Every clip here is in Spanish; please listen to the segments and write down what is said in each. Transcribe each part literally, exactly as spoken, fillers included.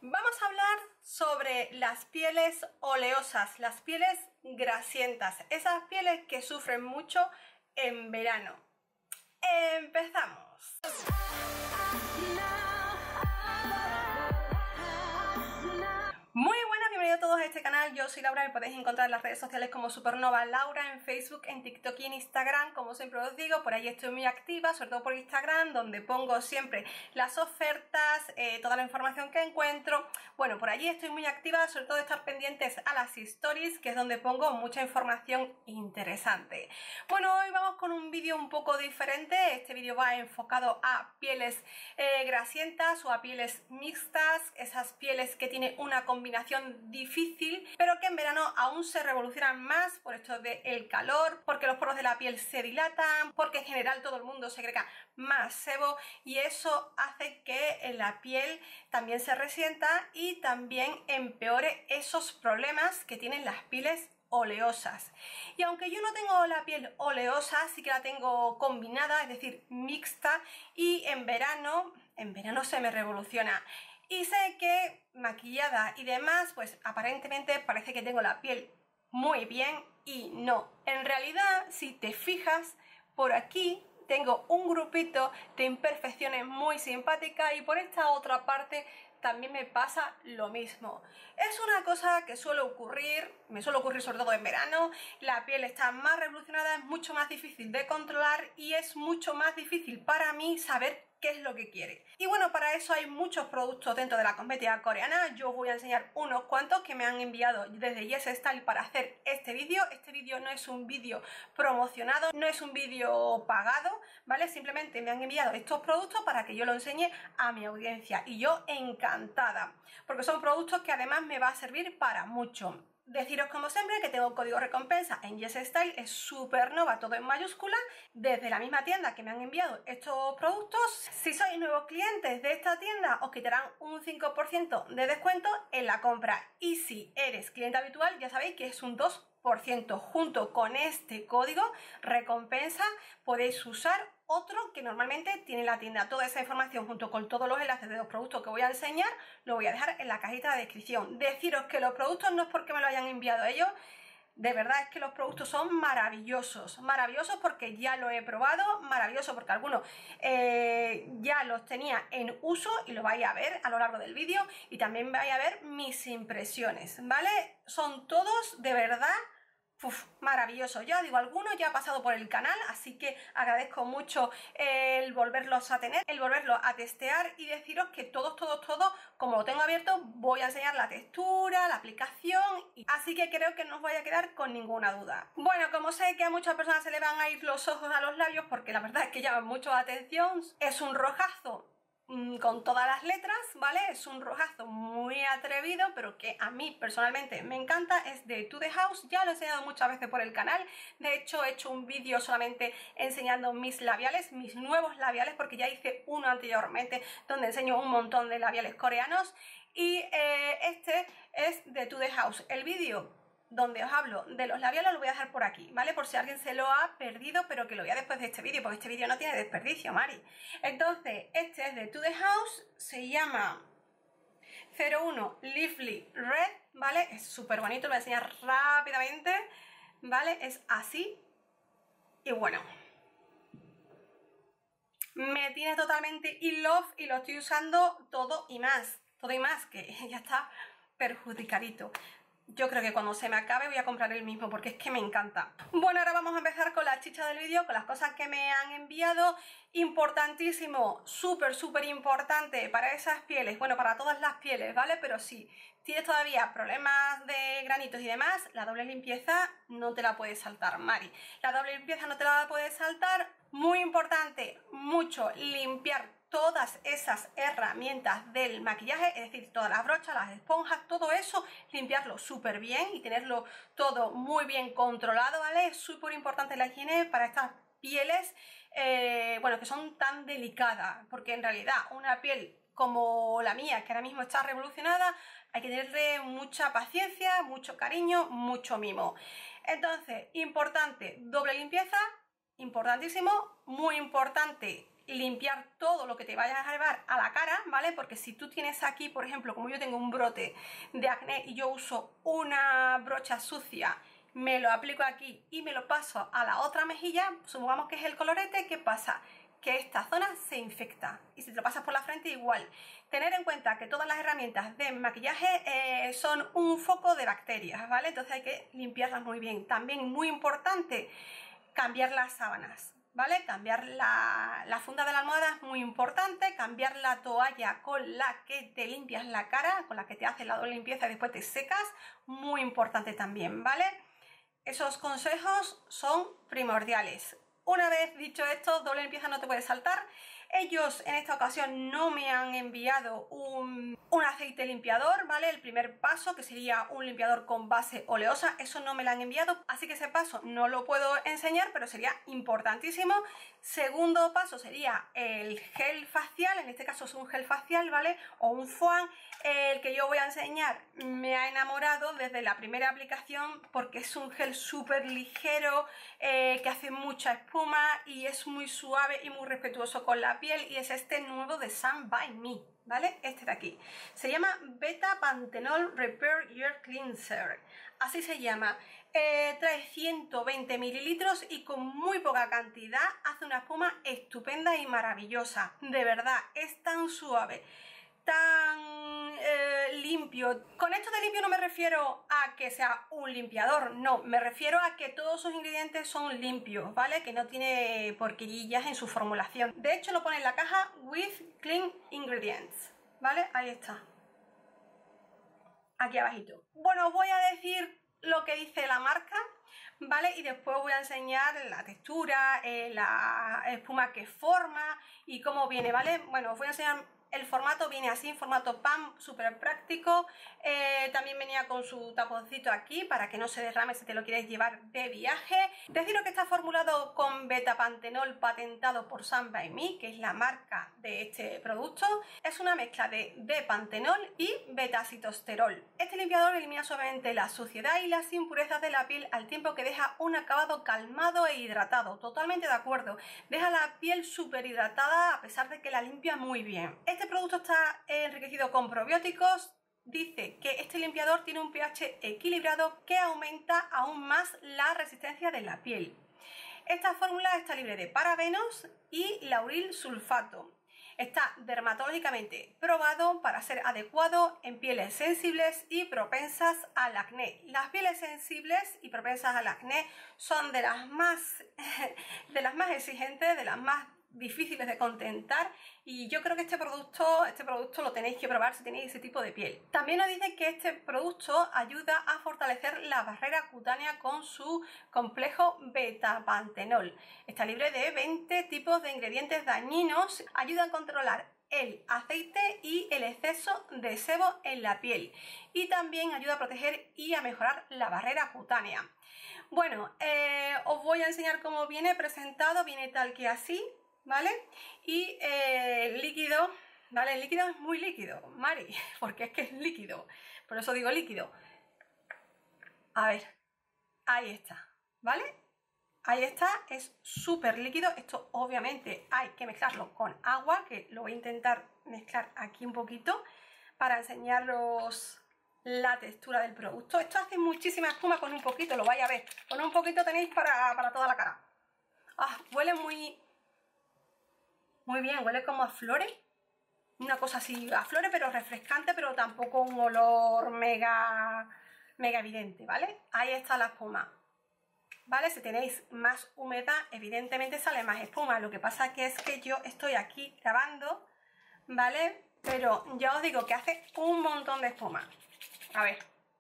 Vamos a hablar sobre las pieles oleosas, las pieles grasientas, esas pieles que sufren mucho en verano. ¡Empezamos! Muy buenas, bienvenidos a todos a este canal. Yo soy Laura, me podéis encontrar en las redes sociales como Supernova Laura, en Facebook, en TikTok y en Instagram. Como siempre os digo, por ahí estoy muy activa, sobre todo por Instagram, donde pongo siempre las ofertas, eh, toda la información que encuentro. Bueno, por allí estoy muy activa, sobre todo estar pendientes a las stories, que es donde pongo mucha información interesante. Bueno, hoy vamos con un vídeo un poco diferente. Este vídeo va enfocado a pieles eh, grasientas o a pieles mixtas, esas pieles que tienen una combinación combinación difícil, pero que en verano aún se revolucionan más por esto del calor, porque los poros de la piel se dilatan, porque en general todo el mundo segrega más sebo y eso hace que en la piel también se resienta y también empeore esos problemas que tienen las pieles oleosas. Y aunque yo no tengo la piel oleosa, sí que la tengo combinada, es decir, mixta, y en verano, en verano se me revoluciona. Y sé que maquillada y demás, pues aparentemente parece que tengo la piel muy bien y no. En realidad, si te fijas, por aquí tengo un grupito de imperfecciones muy simpáticas y por esta otra parte también me pasa lo mismo. Es una cosa que suele ocurrir, me suele ocurrir sobre todo en verano, la piel está más revolucionada, es mucho más difícil de controlar y es mucho más difícil para mí saber qué es lo que quiere. Y bueno, para eso hay muchos productos dentro de la cosmética coreana. Yo os voy a enseñar unos cuantos que me han enviado desde Yes Style para hacer este vídeo. Este vídeo no es un vídeo promocionado, no es un vídeo pagado, ¿vale? Simplemente me han enviado estos productos para que yo lo enseñe a mi audiencia y yo encantada, porque son productos que además me va a servir para mucho. Deciros como siempre que tengo código recompensa en Yes Style, es Supernova, todo en mayúscula, desde la misma tienda que me han enviado estos productos. Si sois nuevos clientes de esta tienda os quitarán un cinco por ciento de descuento en la compra y si eres cliente habitual ya sabéis que es un dos por ciento. Junto con este código recompensa podéis usar otro que normalmente tiene la tienda. Toda esa información junto con todos los enlaces de los productos que voy a enseñar lo voy a dejar en la cajita de descripción. Deciros que los productos no es porque me lo hayan enviado ellos, de verdad es que los productos son maravillosos, maravillosos porque ya lo he probado, maravilloso porque algunos eh, ya los tenía en uso y lo vais a ver a lo largo del vídeo y también vais a ver mis impresiones, ¿vale? Son todos de verdad Uf, maravilloso. Ya digo, algunos ya ha pasado por el canal, así que agradezco mucho el volverlos a tener, el volverlos a testear y deciros que todos, todos, todos, como lo tengo abierto, voy a enseñar la textura, la aplicación, y... así que creo que no os voy a quedar con ninguna duda. Bueno, como sé que a muchas personas se le van a ir los ojos a los labios, porque la verdad es que llaman mucho la atención, es un rojazo con todas las letras, ¿vale? Es un rojazo muy atrevido, pero que a mí personalmente me encanta, es de To The House, ya lo he enseñado muchas veces por el canal, de hecho he hecho un vídeo solamente enseñando mis labiales, mis nuevos labiales, porque ya hice uno anteriormente donde enseño un montón de labiales coreanos y eh, este es de To The House. El vídeo donde os hablo de los labiales lo voy a dejar por aquí, ¿vale? Por si alguien se lo ha perdido, pero que lo vea después de este vídeo, porque este vídeo no tiene desperdicio, Mari. Entonces, este es de To The House, se llama cero uno Lively Red, ¿vale? Es súper bonito, lo voy a enseñar rápidamente, ¿vale? Es así, y bueno, me tiene totalmente in love y lo estoy usando todo y más, todo y más, que ya está perjudicadito. Yo creo que cuando se me acabe voy a comprar el mismo porque es que me encanta. Bueno, ahora vamos a empezar con la chicha del vídeo, con las cosas que me han enviado. Importantísimo, súper, súper importante para esas pieles, bueno, para todas las pieles, ¿vale? Pero si tienes todavía problemas de granitos y demás, la doble limpieza no te la puedes saltar, Mari. La doble limpieza no te la puedes saltar. Muy importante, mucho limpiar todas esas herramientas del maquillaje, es decir, todas las brochas, las esponjas, todo eso, limpiarlo súper bien y tenerlo todo muy bien controlado, ¿vale? Es súper importante la higiene para estas pieles, eh, bueno, que son tan delicadas, porque en realidad una piel como la mía, que ahora mismo está revolucionada, hay que tenerle mucha paciencia, mucho cariño, mucho mimo. Entonces, importante, doble limpieza, importantísimo, muy importante limpiar todo lo que te vayas a llevar a la cara, ¿vale? Porque si tú tienes aquí, por ejemplo, como yo tengo un brote de acné y yo uso una brocha sucia, me lo aplico aquí y me lo paso a la otra mejilla, supongamos que es el colorete, ¿qué pasa? Que esta zona se infecta, y si te lo pasas por la frente igual. Tener en cuenta que todas las herramientas de maquillaje eh, son un foco de bacterias, ¿vale? Entonces hay que limpiarlas muy bien. También muy importante, cambiar las sábanas, ¿vale? Cambiar la, la funda de la almohada es muy importante, cambiar la toalla con la que te limpias la cara, con la que te haces la doble limpieza y después te secas, muy importante también, ¿vale? Esos consejos son primordiales. Una vez dicho esto, doble limpieza no te puede saltar. Ellos en esta ocasión no me han enviado un, un aceite limpiador, ¿vale? El primer paso, que sería un limpiador con base oleosa, eso no me lo han enviado, así que ese paso no lo puedo enseñar, pero sería importantísimo. Segundo paso sería el gel facial, en este caso es un gel facial, ¿vale? O un foam. El que yo voy a enseñar me ha enamorado desde la primera aplicación porque es un gel súper ligero, eh, que hace mucha espuma y es muy suave y muy respetuoso con la piel, y es este nuevo de Sun by Me, ¿vale? Este de aquí. Se llama Beta Panthenol Repair Year Cleanser, así se llama. Eh, trae ciento veinte mililitros y con muy poca cantidad hace una espuma estupenda y maravillosa. De verdad, es tan suave, tan eh, limpio. Con esto de limpio no me refiero a que sea un limpiador, no, me refiero a que todos sus ingredientes son limpios, ¿vale? Que no tiene porquerillas en su formulación. De hecho lo pone en la caja with clean ingredients, ¿vale? Ahí está, aquí abajito. Bueno, os voy a decir lo que dice la marca, ¿vale? Y después os voy a enseñar la textura, eh, la espuma que forma y cómo viene, ¿vale? Bueno, os voy a enseñar. El formato viene así, en formato P A M, súper práctico. Eh, también venía con su taponcito aquí para que no se derrame si te lo quieres llevar de viaje. Deciros que está formulado con beta-pantenol patentado por Sun by Me, que es la marca de este producto. Es una mezcla de D-pantenol y beta-citosterol. Este limpiador elimina suavemente la suciedad y las impurezas de la piel al tiempo que deja un acabado calmado e hidratado. Totalmente de acuerdo. Deja la piel súper hidratada a pesar de que la limpia muy bien. Este producto está enriquecido con probióticos. Dice que este limpiador tiene un pH equilibrado que aumenta aún más la resistencia de la piel. Esta fórmula está libre de parabenos y lauril sulfato. Está dermatológicamente probado para ser adecuado en pieles sensibles y propensas al acné. Las pieles sensibles y propensas al acné son de las más, de las más exigentes, de las más difíciles de contentar, y yo creo que este producto, este producto lo tenéis que probar si tenéis ese tipo de piel. También nos dice que este producto ayuda a fortalecer la barrera cutánea con su complejo beta-pantenol. Está libre de veinte tipos de ingredientes dañinos, ayuda a controlar el aceite y el exceso de sebo en la piel, y también ayuda a proteger y a mejorar la barrera cutánea. Bueno, eh, os voy a enseñar cómo viene presentado. Viene tal que así, ¿vale? Y eh, el líquido, ¿vale? El líquido es muy líquido, Mari, porque es que es líquido, por eso digo líquido. A ver, ahí está, ¿vale? Ahí está, es súper líquido. Esto obviamente hay que mezclarlo con agua, que lo voy a intentar mezclar aquí un poquito para enseñaros la textura del producto. Esto hace muchísima espuma con un poquito, lo vais a ver. Con un poquito tenéis para, para toda la cara. Ah, huele muy... Muy bien, huele como a flores, una cosa así, a flores pero refrescante, pero tampoco un olor mega, mega evidente, ¿vale? Ahí está la espuma, ¿vale? Si tenéis más humedad, evidentemente sale más espuma. Lo que pasa que es que yo estoy aquí grabando, ¿vale? Pero ya os digo que hace un montón de espuma. A ver,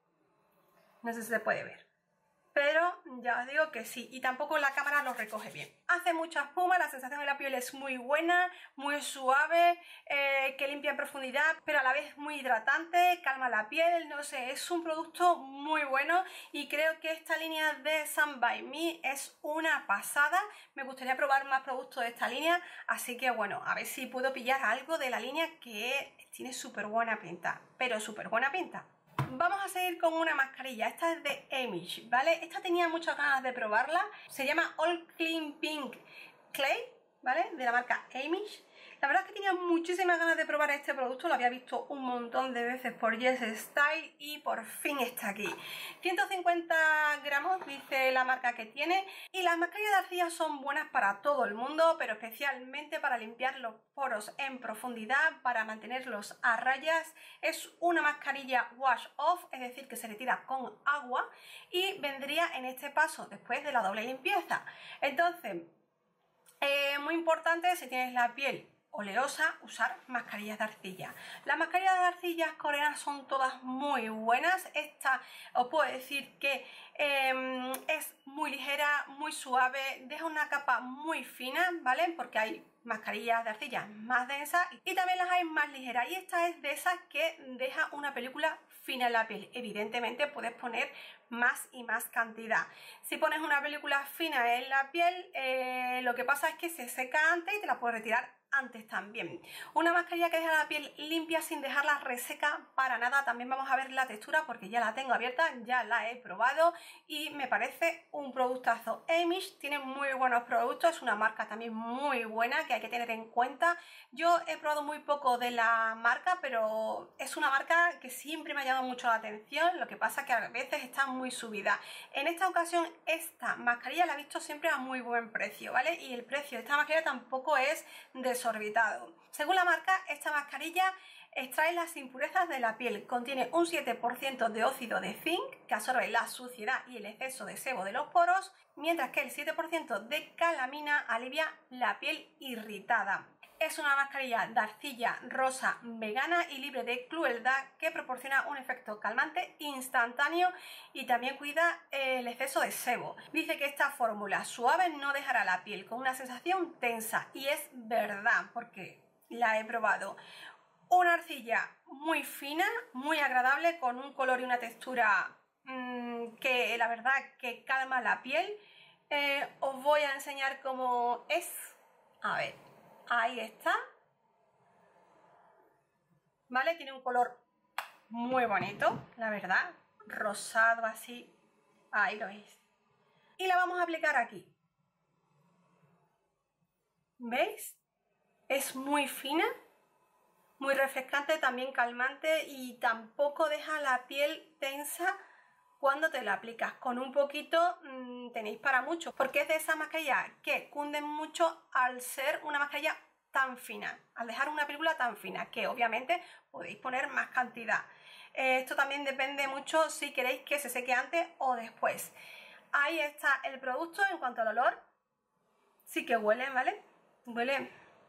no sé si se puede ver, pero ya os digo que sí, y tampoco la cámara lo recoge bien. Hace mucha espuma, la sensación de la piel es muy buena, muy suave, eh, que limpia en profundidad, pero a la vez muy hidratante, calma la piel, no sé, es un producto muy bueno y creo que esta línea de Sun by Me es una pasada. Me gustaría probar más productos de esta línea, así que bueno, a ver si puedo pillar algo de la línea que tiene súper buena pinta, pero súper buena pinta. Vamos a seguir con una mascarilla. Esta es de Amish, ¿vale? Esta tenía muchas ganas de probarla. Se llama All Clean Pink Clay, ¿vale? De la marca Amish. La verdad es que tenía muchísimas ganas de probar este producto, lo había visto un montón de veces por Yes Style y por fin está aquí. ciento cincuenta gramos dice la marca que tiene, y las mascarillas de arcilla son buenas para todo el mundo, pero especialmente para limpiar los poros en profundidad, para mantenerlos a rayas. Es una mascarilla wash off, es decir, que se retira con agua y vendría en este paso después de la doble limpieza. Entonces, eh, muy importante si tienes la piel oleosa, usar mascarillas de arcilla. Las mascarillas de arcillas coreanas son todas muy buenas. Esta os puedo decir que eh, es muy ligera, muy suave, deja una capa muy fina, ¿vale? Porque hay mascarillas de arcilla más densas y también las hay más ligeras, y esta es de esas que deja una película fina en la piel. Evidentemente puedes poner más y más cantidad. Si pones una película fina en la piel, eh, lo que pasa es que se seca antes y te la puedes retirar antes también. Una mascarilla que deja la piel limpia sin dejarla reseca para nada. También vamos a ver la textura porque ya la tengo abierta, ya la he probado y me parece un productazo. Amish tiene muy buenos productos, es una marca también muy buena que hay que tener en cuenta. Yo he probado muy poco de la marca, pero es una marca que siempre me ha llamado mucho la atención. Lo que pasa es que a veces está muy subida. En esta ocasión esta mascarilla la he visto siempre a muy buen precio, ¿vale? Y el precio de esta mascarilla tampoco es desorbitado. Según la marca, esta mascarilla extrae las impurezas de la piel, contiene un siete por ciento de óxido de zinc que absorbe la suciedad y el exceso de sebo de los poros, mientras que el siete por ciento de calamina alivia la piel irritada. Es una mascarilla de arcilla rosa vegana y libre de crueldad que proporciona un efecto calmante instantáneo y también cuida el exceso de sebo. Dice que esta fórmula suave no dejará la piel con una sensación tensa, y es verdad porque la he probado. Una arcilla muy fina, muy agradable, con un color y una textura mmm, que la verdad que calma la piel. Eh, os voy a enseñar cómo es. A ver. Ahí está, ¿vale? Tiene un color muy bonito, la verdad, rosado así, ahí lo veis. Y la vamos a aplicar aquí, ¿veis? Es muy fina, muy refrescante, también calmante, y tampoco deja la piel tensa cuando te la aplicas. Con un poquito mmm, tenéis para mucho, porque es de esas mascarillas que cunden mucho al ser una mascarilla tan fina, al dejar una película tan fina, que obviamente podéis poner más cantidad. Eh, esto también depende mucho si queréis que se seque antes o después. Ahí está el producto. En cuanto al olor, sí que huele, ¿vale? Huele,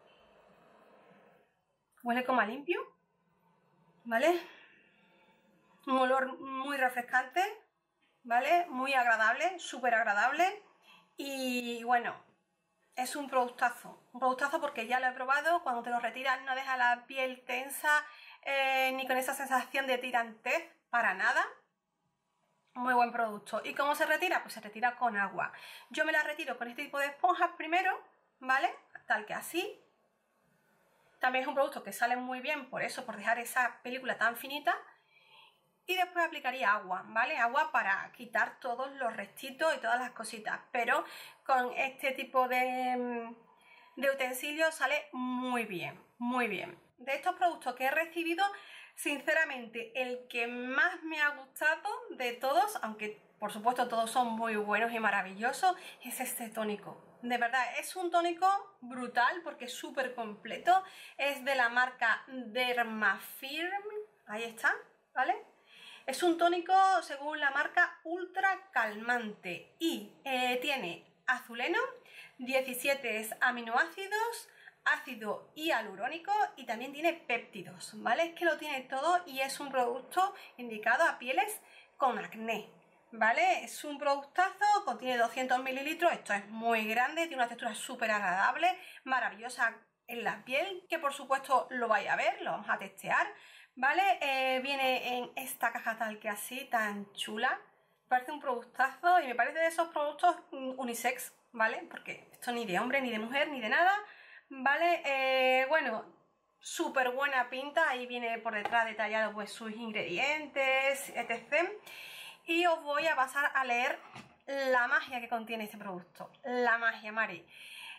huele como a limpio, ¿vale? Un olor muy refrescante, ¿vale? Muy agradable, súper agradable. Y bueno, es un productazo, un productazo porque ya lo he probado. Cuando te lo retiras no deja la piel tensa, eh, ni con esa sensación de tirantez, para nada. Muy buen producto. ¿Y cómo se retira? Pues se retira con agua. Yo me la retiro con este tipo de esponjas primero, ¿vale? Tal que así. También es un producto que sale muy bien por eso, por dejar esa película tan finita. Y después aplicaría agua, ¿vale? Agua para quitar todos los restitos y todas las cositas. Pero con este tipo de, de utensilios sale muy bien, muy bien. De estos productos que he recibido, sinceramente, el que más me ha gustado de todos, aunque por supuesto todos son muy buenos y maravillosos, es este tónico. De verdad, es un tónico brutal porque es súper completo. Es de la marca Dermafirm. Ahí está, ¿vale? Es un tónico, según la marca, ultra calmante y eh, tiene azuleno, diecisiete aminoácidos, ácido hialurónico y también tiene péptidos, ¿vale? Es que lo tiene todo y es un producto indicado a pieles con acné, ¿vale? Es un productazo, contiene doscientos mililitros, esto es muy grande, tiene una textura súper agradable, maravillosa en la piel, que por supuesto lo vais a ver, lo vamos a testear, ¿vale? Eh, viene en esta caja tal que así, tan chula. Parece un productazo y me parece de esos productos unisex, ¿vale? Porque esto ni de hombre, ni de mujer, ni de nada, ¿vale? Eh, bueno, súper buena pinta. Ahí viene por detrás detallado pues sus ingredientes, etcétera. Y os voy a pasar a leer la magia que contiene este producto. La magia, Mari.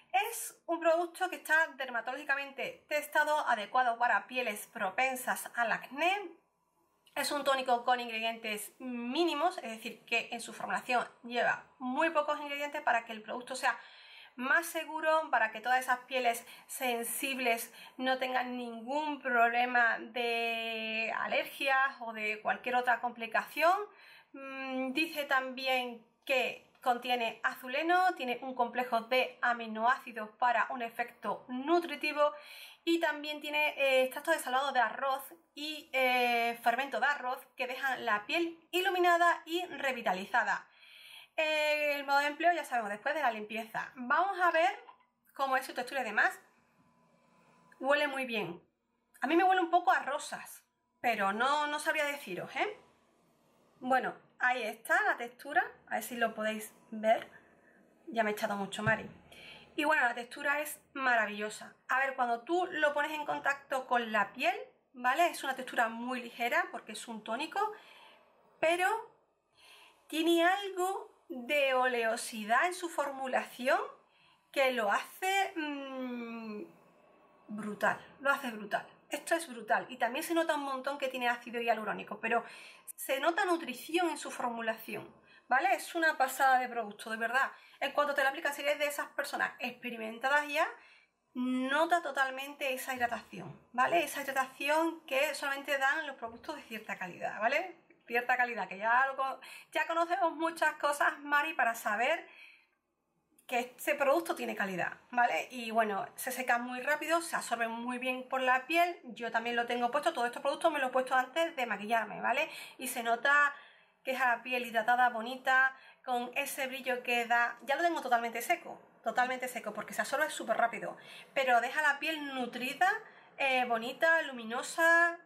Es un producto que está dermatológicamente testado, adecuado para pieles propensas al acné. Es un tónico con ingredientes mínimos, es decir, que en su formulación lleva muy pocos ingredientes para que el producto sea más seguro, para que todas esas pieles sensibles no tengan ningún problema de alergias o de cualquier otra complicación. Dice también que contiene azuleno, tiene un complejo de aminoácidos para un efecto nutritivo y también tiene eh, extracto de salvado de arroz y eh, fermento de arroz que dejan la piel iluminada y revitalizada. Eh, el modo de empleo ya sabemos, después de la limpieza. Vamos a ver cómo es su textura y demás. Huele muy bien. A mí me huele un poco a rosas, pero no, no sabría deciros, ¿eh? Bueno, ahí está la textura, a ver si lo podéis ver. Ya me he echado mucho, Mari. Y bueno, la textura es maravillosa. A ver, cuando tú lo pones en contacto con la piel, ¿vale? Es una textura muy ligera porque es un tónico, pero tiene algo de oleosidad en su formulación que lo hace mmm, brutal, lo hace brutal. Esto es brutal y también se nota un montón que tiene ácido hialurónico, pero se nota nutrición en su formulación, ¿vale? Es una pasada de producto, de verdad. En cuanto te lo aplicas, si eres de esas personas experimentadas ya, nota totalmente esa hidratación, ¿vale? Esa hidratación que solamente dan los productos de cierta calidad, ¿vale? Cierta calidad, que ya, lo, ya conocemos muchas cosas, Mari, para saber que este producto tiene calidad, ¿vale? Y bueno, se seca muy rápido, se absorbe muy bien por la piel. Yo también lo tengo puesto, todos estos productos me los he puesto antes de maquillarme, ¿vale? Y se nota que es la piel hidratada, bonita, con ese brillo que da. Ya lo tengo totalmente seco, totalmente seco, porque se absorbe súper rápido, pero deja la piel nutrida, eh, bonita, luminosa.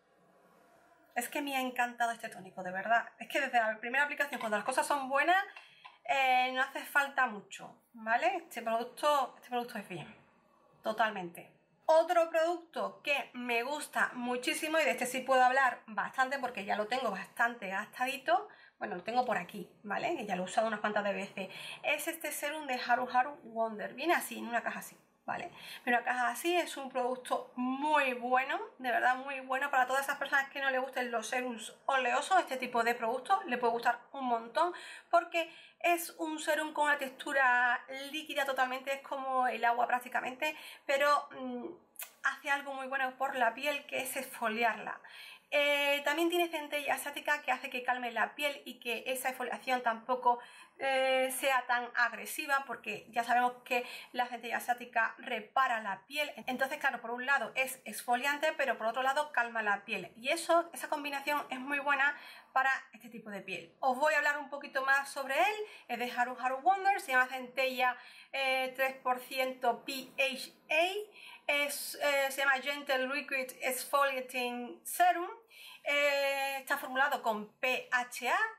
Es que me ha encantado este tónico, de verdad. Es que desde la primera aplicación, cuando las cosas son buenas, eh, no hace falta mucho, ¿vale? Este producto, este producto es bien, totalmente. Otro producto que me gusta muchísimo, y de este sí puedo hablar bastante porque ya lo tengo bastante gastadito, bueno, lo tengo por aquí, ¿vale? Que ya lo he usado unas cuantas de veces, es este serum de Haru Haru Wonder. Viene así, en una caja así, ¿vale? Pero una caja así, es un producto muy bueno, de verdad muy bueno para todas esas personas que no les gusten los serums oleosos. Este tipo de productos le puede gustar un montón porque es un serum con una textura líquida totalmente, es como el agua prácticamente, pero mmm, hace algo muy bueno por la piel, que es exfoliarla. Eh, también tiene centella asiática que hace que calme la piel y que esa exfoliación tampoco eh, sea tan agresiva, porque ya sabemos que la centella asiática repara la piel. Entonces, claro, por un lado es exfoliante, pero por otro lado calma la piel. Y eso, esa combinación es muy buena para este tipo de piel. Os voy a hablar un poquito más sobre él. Es de Haru Haru Wonder, se llama centella eh, tres por ciento P H A. Es, eh, se llama Gentle Liquid Exfoliating Serum, eh, está formulado con P H A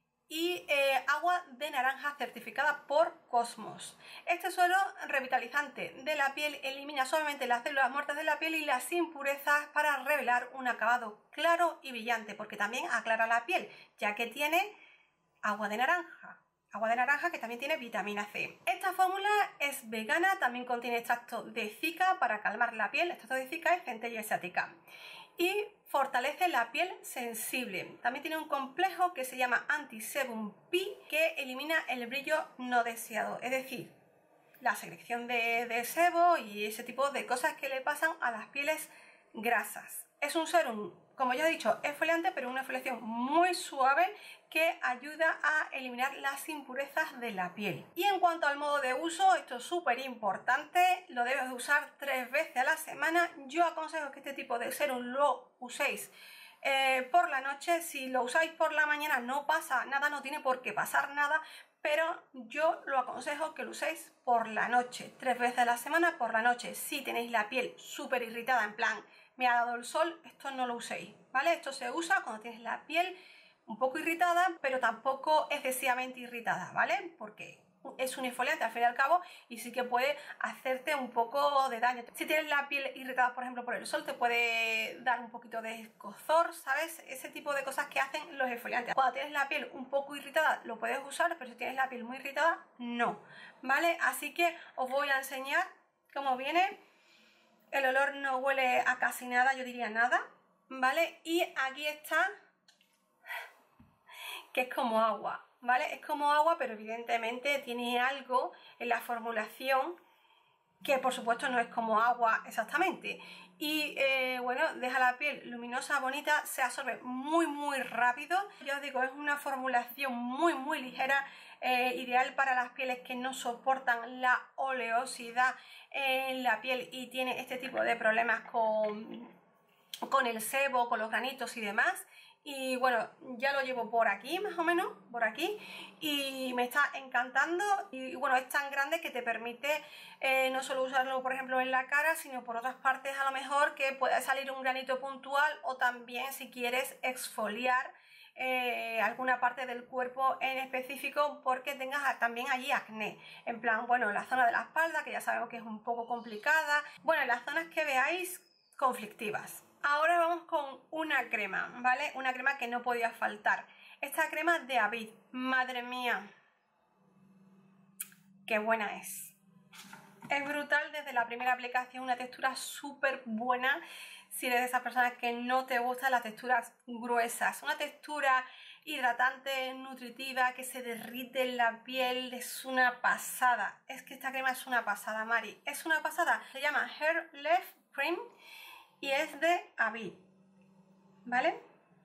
y eh, agua de naranja certificada por Cosmos. Este suero revitalizante de la piel elimina suavemente las células muertas de la piel y las impurezas para revelar un acabado claro y brillante, porque también aclara la piel, ya que tiene agua de naranja. Agua de naranja que también tiene vitamina C. Esta fórmula es vegana, también contiene extracto de cica para calmar la piel. El extracto de cica es centella asiática. Y fortalece la piel sensible. También tiene un complejo que se llama Anti-Sebum P que elimina el brillo no deseado. Es decir, la secreción de, de sebo y ese tipo de cosas que le pasan a las pieles grasas. Es un serum, como ya he dicho, exfoliante, pero una exfoliación muy suave que ayuda a eliminar las impurezas de la piel. Y en cuanto al modo de uso, esto es súper importante, lo debes usar tres veces a la semana. Yo aconsejo que este tipo de serum lo uséis eh, por la noche. Si lo usáis por la mañana no pasa nada, no tiene por qué pasar nada, pero yo lo aconsejo que lo uséis por la noche, tres veces a la semana por la noche. Si tenéis la piel súper irritada, en plan, me ha dado el sol, esto no lo uséis, ¿vale? Esto se usa cuando tienes la piel un poco irritada, pero tampoco excesivamente irritada, ¿vale? Porque es un exfoliante al fin y al cabo y sí que puede hacerte un poco de daño. Si tienes la piel irritada, por ejemplo, por el sol, te puede dar un poquito de escozor, ¿sabes? Ese tipo de cosas que hacen los exfoliantes. Cuando tienes la piel un poco irritada lo puedes usar, pero si tienes la piel muy irritada, no, ¿vale? Así que os voy a enseñar cómo viene. El olor no huele a casi nada, yo diría nada, ¿vale? Y aquí está, que es como agua, ¿vale? Es como agua, pero evidentemente tiene algo en la formulación que por supuesto no es como agua exactamente. Y eh, bueno, deja la piel luminosa, bonita, se absorbe muy muy rápido. Ya os digo, es una formulación muy muy ligera, eh, ideal para las pieles que no soportan la oleosidad en la piel y tiene este tipo de problemas con, con el sebo, con los granitos y demás. Y bueno, ya lo llevo por aquí, más o menos, por aquí, y me está encantando. Y bueno, es tan grande que te permite eh, no solo usarlo, por ejemplo, en la cara, sino por otras partes a lo mejor que pueda salir un granito puntual, o también si quieres exfoliar eh, alguna parte del cuerpo en específico porque tengas también allí acné. En plan, bueno, la zona de la espalda, que ya sabemos que es un poco complicada. Bueno, en las zonas que veáis conflictivas. Ahora vamos con una crema, ¿vale? Una crema que no podía faltar. Esta crema de Avit, madre mía, qué buena es. Es brutal desde la primera aplicación, una textura súper buena. Si eres de esas personas que no te gustan las texturas gruesas, una textura hidratante, nutritiva, que se derrite en la piel, es una pasada. Es que esta crema es una pasada, Mari, es una pasada. Se llama Hair Lift Cream y es de Avit, ¿vale?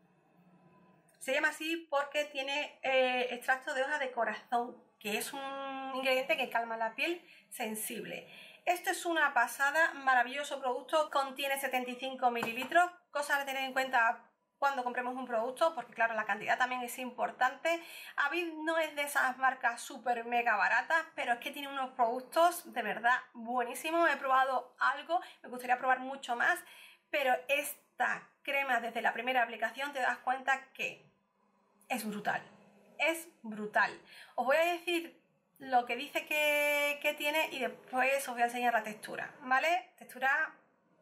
Se llama así porque tiene eh, extracto de hoja de corazón, que es un ingrediente que calma la piel sensible. Esto es una pasada, maravilloso producto, contiene setenta y cinco mililitros, cosa de tener en cuenta cuando compremos un producto, porque claro, la cantidad también es importante. Avit no es de esas marcas súper mega baratas, pero es que tiene unos productos de verdad buenísimos. He probado algo, me gustaría probar mucho más, pero esta crema desde la primera aplicación te das cuenta que es brutal, es brutal. Os voy a decir lo que dice que, que tiene y después os voy a enseñar la textura, ¿vale? Textura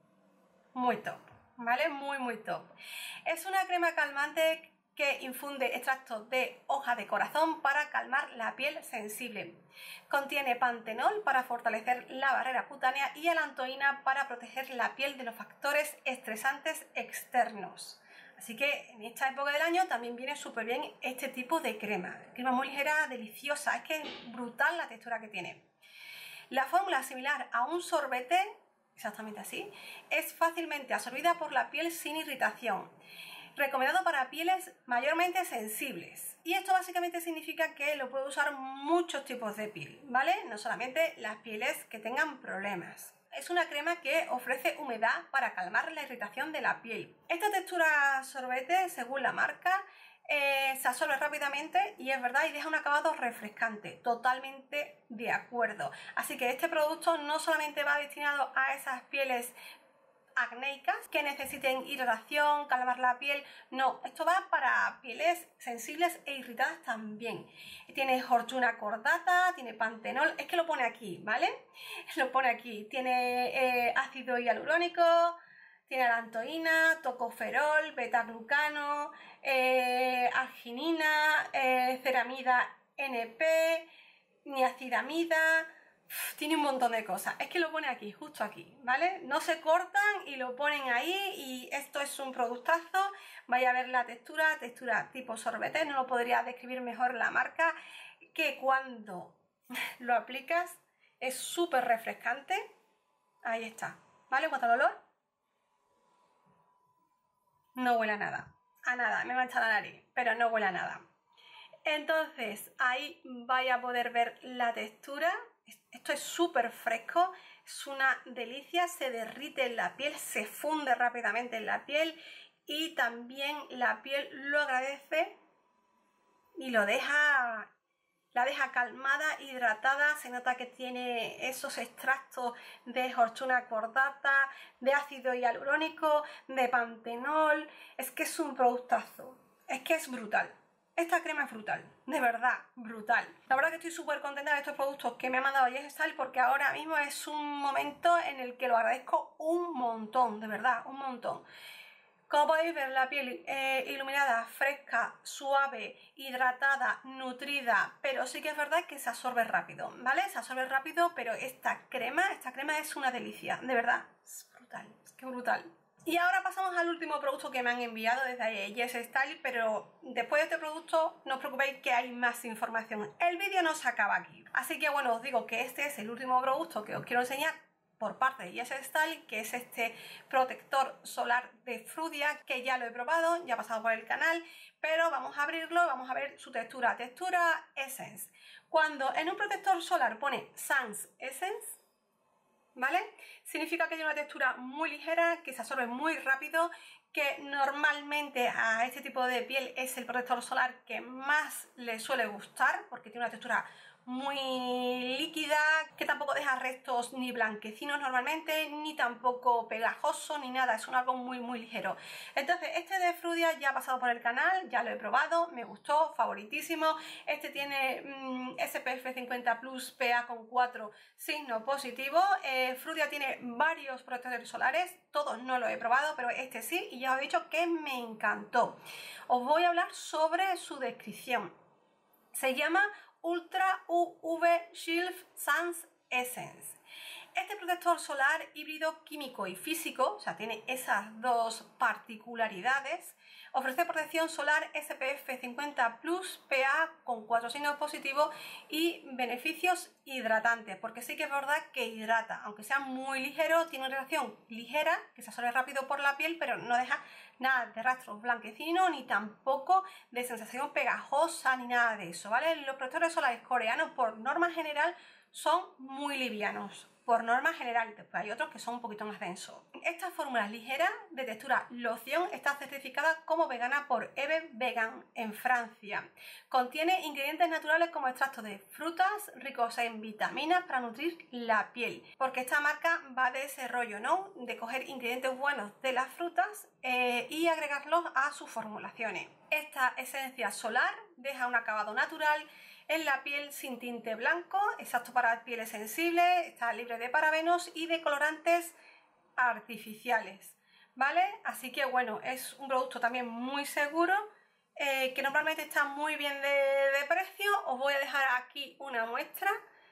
muy top, ¿vale? Muy muy top. Es una crema calmante que infunde extracto de hoja de corazón para calmar la piel sensible. Contiene pantenol para fortalecer la barrera cutánea y alantoína para proteger la piel de los factores estresantes externos. Así que en esta época del año también viene súper bien este tipo de crema. Crema muy ligera, deliciosa, es que es brutal la textura que tiene. La fórmula, similar a un sorbete, exactamente así, es fácilmente absorbida por la piel sin irritación. Recomendado para pieles mayormente sensibles. Y esto básicamente significa que lo puede usar muchos tipos de piel, ¿vale? No solamente las pieles que tengan problemas. Es una crema que ofrece humedad para calmar la irritación de la piel. Esta textura sorbete, según la marca, eh, se absorbe rápidamente y es verdad, y deja un acabado refrescante. Totalmente de acuerdo. Así que este producto no solamente va destinado a esas pieles acnéicas que necesiten hidratación, calmar la piel, no, esto va para pieles sensibles e irritadas también. Tiene horchuna cordata, tiene pantenol, es que lo pone aquí, ¿vale? Lo pone aquí, tiene eh, ácido hialurónico, tiene alantoína, tocoferol, betaglucano, eh, arginina, eh, ceramida N P, niacinamida. Tiene un montón de cosas, es que lo pone aquí, justo aquí, ¿vale? No se cortan y lo ponen ahí y esto es un productazo. Vaya a ver la textura, textura tipo sorbete, no lo podría describir mejor la marca, que cuando lo aplicas es súper refrescante. Ahí está, ¿vale? En cuanto al olor, no huele a nada, a nada, me mancha la nariz, pero no huele a nada. Entonces ahí vais a poder ver la textura. Esto es súper fresco, es una delicia, se derrite en la piel, se funde rápidamente en la piel y también la piel lo agradece y lo deja, la deja calmada, hidratada. Se nota que tiene esos extractos de horchuna cordata, de ácido hialurónico, de pantenol. Es que es un productazo, es que es brutal. esta crema es brutal, de verdad, brutal. La verdad que estoy súper contenta de estos productos que me ha mandado YesStyle, porque ahora mismo es un momento en el que lo agradezco un montón, de verdad, un montón. Como podéis ver, la piel eh, iluminada, fresca, suave, hidratada, nutrida, pero sí que es verdad que se absorbe rápido, ¿vale? Se absorbe rápido, pero esta crema, esta crema es una delicia, de verdad, es brutal, es que brutal. Y ahora pasamos al último producto que me han enviado desde YesStyle, pero después de este producto no os preocupéis que hay más información. El vídeo no se acaba aquí. Así que bueno, os digo que este es el último producto que os quiero enseñar por parte de YesStyle, que es este protector solar de Frudia, que ya lo he probado, ya ha pasado por el canal, pero vamos a abrirlo, vamos a ver su textura. Textura Essence. Cuando en un protector solar pone Sans Essence, ¿vale? Significa que tiene una textura muy ligera, que se absorbe muy rápido, que normalmente a este tipo de piel es el protector solar que más le suele gustar, porque tiene una textura muy líquida, que tampoco deja restos ni blanquecinos normalmente, ni tampoco pegajoso, ni nada, es un algo muy muy ligero. Entonces este de Frudia ya ha pasado por el canal, ya lo he probado, me gustó, favoritísimo. Este tiene mmm, S P F cincuenta plus, P A con cuatro, signo positivo. eh, Frudia tiene varios protectores solares, todos no los he probado, pero este sí, y ya os he dicho que me encantó. Os voy a hablar sobre su descripción. Se llama Ultra U V Shield Sans Essence. Este protector solar híbrido químico y físico, o sea, tiene esas dos particularidades, ofrece protección solar S P F cincuenta plus, P A con cuatro signos positivos y beneficios hidratantes, porque sí que es verdad que hidrata, aunque sea muy ligero, tiene una reacción ligera, que se absorbe rápido por la piel, pero no deja nada de rastros blanquecinos, ni tampoco de sensación pegajosa, ni nada de eso, ¿vale? Los protectores solares coreanos, por norma general, son muy livianos, por norma general. Después hay otros que son un poquito más densos. Esta fórmula ligera de textura loción está certificada como vegana por Eve Vegan en Francia. Contiene ingredientes naturales como extractos de frutas ricos en vitaminas para nutrir la piel, porque esta marca va de ese rollo, ¿no? De coger ingredientes buenos de las frutas eh, y agregarlos a sus formulaciones. Esta esencia solar deja un acabado natural en la piel sin tinte blanco, exacto para pieles sensibles, está libre de parabenos y de colorantes artificiales, ¿vale? Así que bueno, es un producto también muy seguro, eh, que normalmente está muy bien de, de precio. Os voy a dejar aquí una muestra.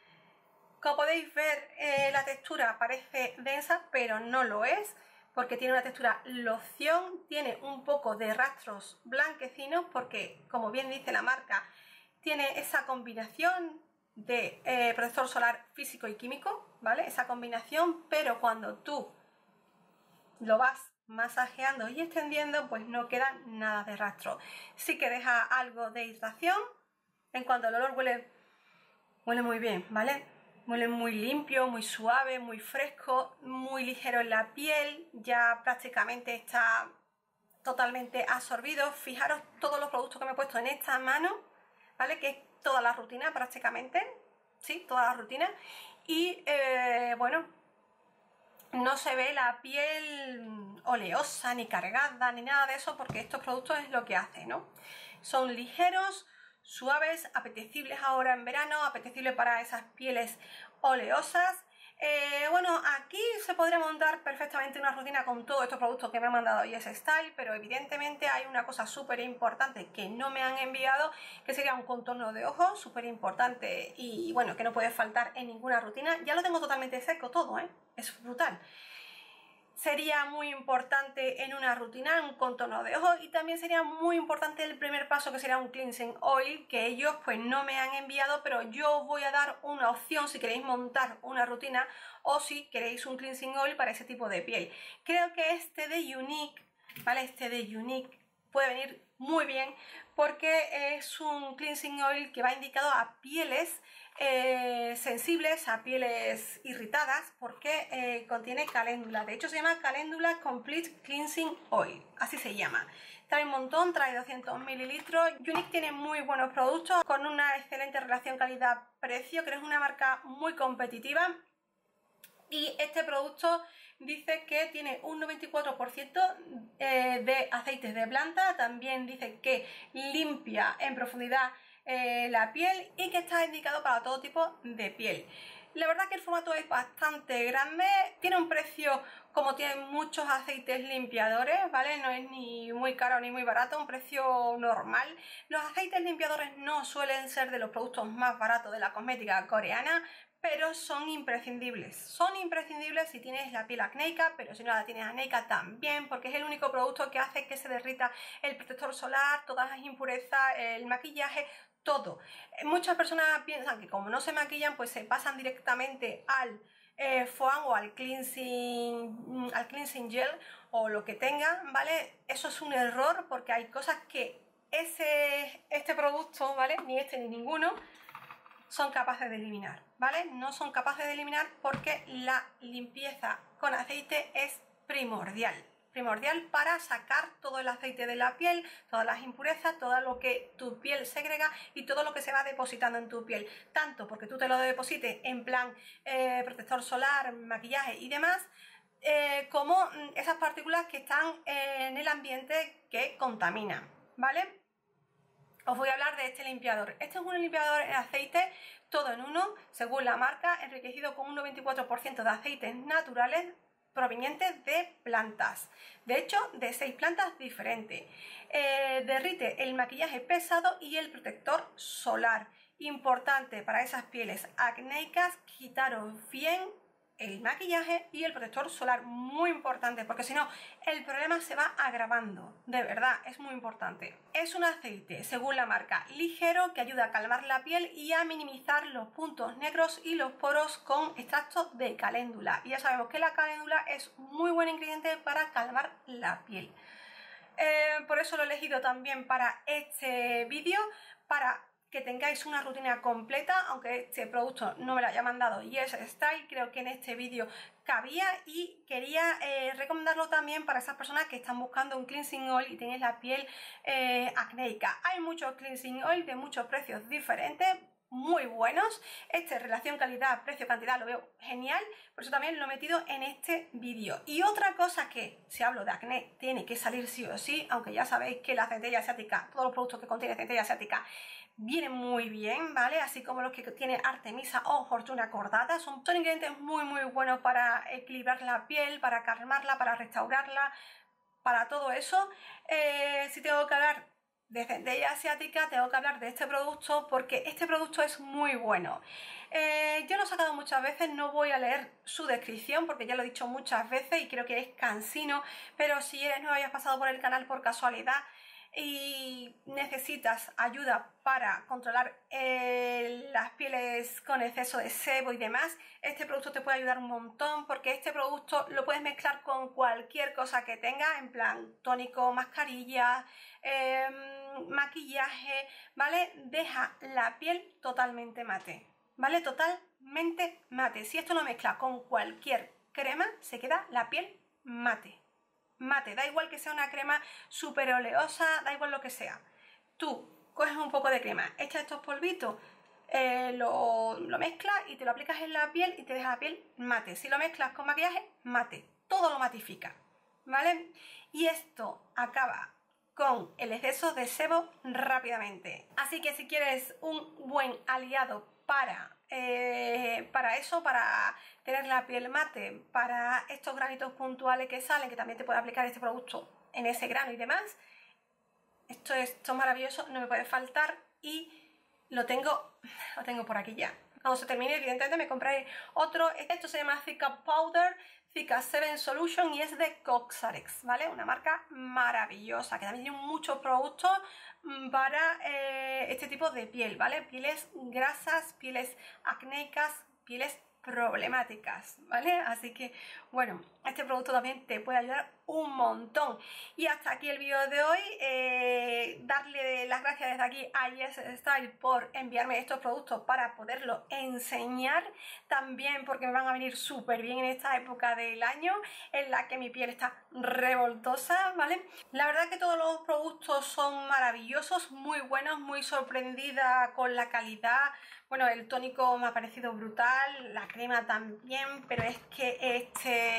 Como podéis ver, eh, la textura parece densa, pero no lo es, porque tiene una textura loción, tiene un poco de rastros blanquecinos, porque como bien dice la marca, tiene esa combinación de eh, protector solar físico y químico, ¿vale? Esa combinación, pero cuando tú lo vas masajeando y extendiendo, pues no queda nada de rastro. Sí que deja algo de hidratación. En cuanto al olor, huele, huele muy bien, ¿vale? Huele muy limpio, muy suave, muy fresco, muy ligero en la piel, ya prácticamente está totalmente absorbido. Fijaros todos los productos que me he puesto en esta mano, ¿vale? Que es toda la rutina prácticamente, sí, toda la rutina. Y eh, bueno, no se ve la piel oleosa, ni cargada, ni nada de eso, porque estos productos es lo que hacen, ¿no? Son ligeros, suaves, apetecibles ahora en verano, apetecibles para esas pieles oleosas. Eh, bueno, aquí se podría montar perfectamente una rutina con todos estos productos que me ha mandado YesStyle, pero evidentemente hay una cosa súper importante que no me han enviado, que sería un contorno de ojos súper importante y bueno, que no puede faltar en ninguna rutina. Ya lo tengo totalmente seco todo, ¿eh? Es brutal. Sería muy importante en una rutina un contorno de ojos, y también sería muy importante el primer paso, que sería un cleansing oil, que ellos pues no me han enviado, pero yo os voy a dar una opción si queréis montar una rutina o si queréis un cleansing oil para ese tipo de piel. Creo que este de Unique, ¿vale? Este de Unique puede venir muy bien porque es un cleansing oil que va indicado a pieles Eh, sensibles, a pieles irritadas, porque eh, contiene caléndula. De hecho se llama Caléndula Complete Cleansing Oil, así se llama. Trae un montón, trae doscientos mililitros. Unique tiene muy buenos productos con una excelente relación calidad-precio, que es una marca muy competitiva. Y este producto dice que tiene un noventa y cuatro por ciento eh, de aceites de planta, también dice que limpia en profundidad eh, la piel y que está indicado para todo tipo de piel. La verdad que el formato es bastante grande, tiene un precio como tienen muchos aceites limpiadores, ¿vale? No es ni muy caro ni muy barato, un precio normal. Los aceites limpiadores no suelen ser de los productos más baratos de la cosmética coreana, pero son imprescindibles. Son imprescindibles si tienes la piel acnéica, pero si no la tienes acnéica también, porque es el único producto que hace que se derrita el protector solar, todas las impurezas, el maquillaje, todo. Muchas personas piensan que como no se maquillan, pues se pasan directamente al eh, foam o al cleansing, al cleansing gel o lo que tengan, ¿vale? Eso es un error porque hay cosas que ese, este producto, ¿vale? Ni este ni ninguno son capaces de eliminar, ¿vale? No son capaces de eliminar porque la limpieza con aceite es primordial. primordial para sacar todo el aceite de la piel, todas las impurezas, todo lo que tu piel segrega y todo lo que se va depositando en tu piel, tanto porque tú te lo deposites en plan eh, protector solar, maquillaje y demás, eh, como esas partículas que están en el ambiente que contaminan, ¿vale? Os voy a hablar de este limpiador. Este es un limpiador en aceite, todo en uno, según la marca, enriquecido con un noventa y cuatro por ciento de aceites naturales provenientes de plantas, de hecho de seis plantas diferentes. Eh, derrite el maquillaje pesado y el protector solar, importante para esas pieles acnéicas. Quitaros bien el maquillaje y el protector solar, muy importante, porque si no el problema se va agravando, de verdad, es muy importante. Es un aceite, según la marca, ligero, que ayuda a calmar la piel y a minimizar los puntos negros y los poros con extracto de caléndula. Y ya sabemos que la caléndula es muy buen ingrediente para calmar la piel. Eh, por eso lo he elegido también para este vídeo, para que tengáis una rutina completa, aunque este producto no me lo haya mandado Yes Style, creo que en este vídeo cabía y quería eh, recomendarlo también para esas personas que están buscando un cleansing oil y tienen la piel eh, acnéica. Hay muchos cleansing oil de muchos precios diferentes, muy buenos. Este, relación calidad, precio, cantidad, lo veo genial, por eso también lo he metido en este vídeo. Y otra cosa que, si hablo de acné, tiene que salir sí o sí, aunque ya sabéis que la centella asiática, todos los productos que contienen centella asiática vienen muy bien, ¿vale? Así como los que tiene Artemisa o Fortuna Cordata, son, son ingredientes muy muy buenos para equilibrar la piel, para calmarla, para restaurarla, para todo eso. Eh, si tengo que hablar de centella asiática, tengo que hablar de este producto porque este producto es muy bueno. Eh, yo lo he sacado muchas veces, no voy a leer su descripción porque ya lo he dicho muchas veces y creo que es cansino, pero si eres nuevo y has pasado por el canal por casualidad y necesitas ayuda para controlar eh, las pieles con exceso de sebo y demás, este producto te puede ayudar un montón, porque este producto lo puedes mezclar con cualquier cosa que tengas, en plan tónico, mascarilla, eh, maquillaje, ¿vale? Deja la piel totalmente mate, ¿vale? Totalmente mate. Si esto lo mezclas con cualquier crema, se queda la piel mate. Mate, da igual que sea una crema súper oleosa, da igual lo que sea. Tú coges un poco de crema, echas estos polvitos, eh, lo, lo mezclas y te lo aplicas en la piel y te deja la piel mate. Si lo mezclas con maquillaje, mate, todo lo matifica, ¿vale? Y esto acaba con el exceso de sebo rápidamente. Así que si quieres un buen aliado para, eh, para eso, para tener la piel mate, para estos granitos puntuales que salen, que también te puede aplicar este producto en ese grano y demás, esto es, esto es maravilloso, no me puede faltar y lo tengo, lo tengo por aquí ya. Cuando se termine, evidentemente me compraré otro. Esto se llama Cica Powder, Cica siete Solution y es de Cosrx, ¿vale? Una marca maravillosa, que también tiene muchos productos para eh, este tipo de piel, ¿vale? Pieles grasas, pieles acnéicas, pieles problemáticas, ¿vale? Así que, bueno, este producto también te puede ayudar un montón. Y hasta aquí el vídeo de hoy. Eh, darle las gracias desde aquí a Yes Style por enviarme estos productos para poderlos enseñar, también porque me van a venir súper bien en esta época del año en la que mi piel está revoltosa, ¿vale? La verdad que todos los productos son maravillosos, muy buenos, muy sorprendida con la calidad. Bueno, el tónico me ha parecido brutal, la crema también, pero es que este,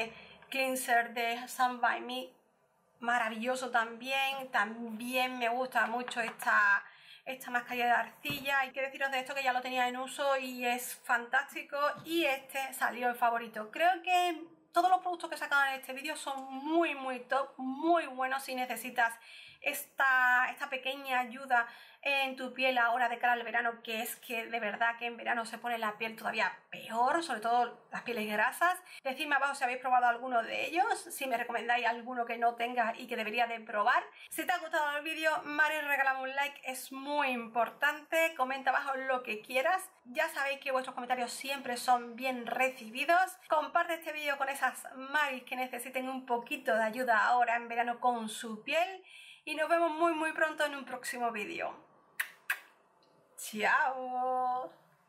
cleanser de Sun By Me, maravilloso también. También me gusta mucho esta, esta mascarilla de arcilla. Hay que deciros de esto que ya lo tenía en uso y es fantástico, y este salió el favorito. Creo que todos los productos que sacan en este vídeo son muy muy top, muy buenos si necesitas esta, esta pequeña ayuda en tu piel ahora de cara al verano, que es que de verdad que en verano se pone la piel todavía peor, sobre todo las pieles grasas. Decidme abajo si habéis probado alguno de ellos, si me recomendáis alguno que no tenga y que debería de probar. Si te ha gustado el vídeo, Mari, regálame un like, es muy importante. Comenta abajo lo que quieras, ya sabéis que vuestros comentarios siempre son bien recibidos. Comparte este vídeo con esas Maris que necesiten un poquito de ayuda ahora en verano con su piel, y nos vemos muy muy pronto en un próximo vídeo. ¡Chao!